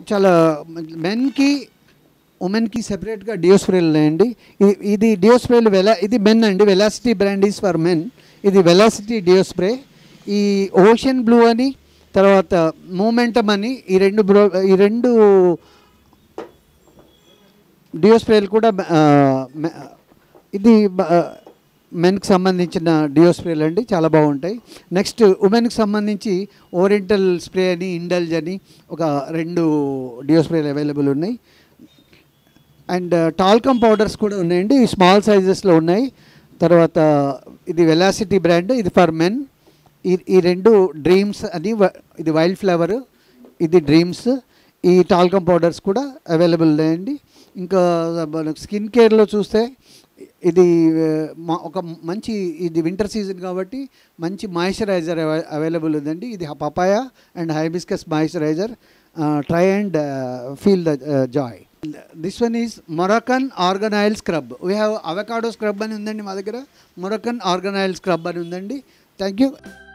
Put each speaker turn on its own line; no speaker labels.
చాలా మెన్కి ఉమెన్కి సెపరేట్గా డియో స్ప్రేలు ఉన్నాయండి. ఇది డియో స్ప్రేలు ఇది మెన్ అండి. Velocity brand is for men. ఇది వెలాసిటీ డియో స్ప్రే. ఈ ఓషన్ బ్లూ అని, తర్వాత మూమెంటమ్ అని, ఈ రెండు డియో స్ప్రేలు కూడా ఇది మెన్కి సంబంధించిన డియో స్ప్రేలు అండి, చాలా బాగుంటాయి. నెక్స్ట్ ఉమెన్కి సంబంధించి ఓరియంటల్ స్ప్రే అని, ఇండల్జ్ అని ఒక 2 డియో స్ప్రేలు అవైలబుల్ ఉన్నాయి. అండ్ టాల్కమ్ పౌడర్స్ కూడా ఉన్నాయండి, స్మాల్ సైజెస్లో ఉన్నాయి. తర్వాత ఇది వెలాసిటీ బ్రాండ్, ఇది ఫర్ మెన్. ఈ 2 డ్రీమ్స్ అని, ఇది వైల్డ్ ఫ్లవర్, ఇది డ్రీమ్స్. ఈ టాల్కమ్ పౌడర్స్ కూడా అవైలబుల్ ఉన్నాయండి. ఇంకా మనకు స్కిన్ కేర్లో చూస్తే ఇది ఒక మంచి, ఇది వింటర్ సీజన్ కాబట్టి మంచి మాయిశ్చరైజర్ అవైలబుల్ ఉందండి. ఇది papaya and hibiscus moisturiser. Try and feel the joy. This one is Moroccan argan oil scrub. We have avocado scrub అని ఉందండి మా దగ్గర, మొరక్కన్ ఆర్గన్ ఆయిల్ స్క్రబ్ అని ఉందండి. Thank you.